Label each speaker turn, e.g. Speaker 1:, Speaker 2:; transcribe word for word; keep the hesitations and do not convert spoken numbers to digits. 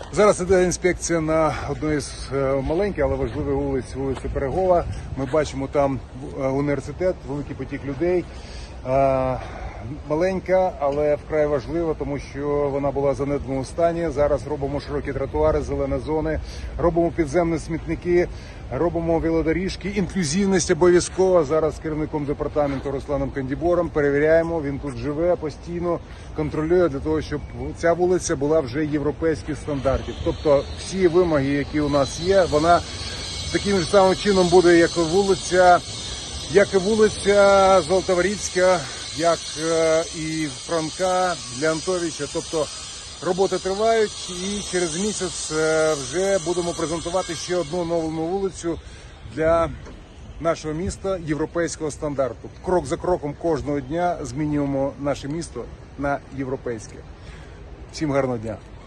Speaker 1: Зараз іде інспекція на одної з маленьких, але важливих вулиць, вулиці Перегова. Ми бачимо там університет, великий потік людей. Маленька, але вкрай важлива, тому що вона була в занедбаному стані. Зараз робимо широкі тротуари, зелені зони, робимо підземні смітники, робимо велодоріжки, інклюзивність обов'язково. Зараз з керівником департаменту Русланом Кандібором перевіряємо, він тут живе постійно, контролює для того, щоб ця вулиця була вже європейських стандартів. Тобто всі вимоги, які у нас є, вона таким ж самим чином буде, як і вулиця, як і вулиця Золотоворіцька, як і Франка, Леонтовича. Тобто роботи тривають, і через місяць вже будемо презентувати ще одну нову вулицю для нашого міста європейського стандарту. Крок за кроком кожного дня змінюємо наше місто на європейське. Всім гарного дня!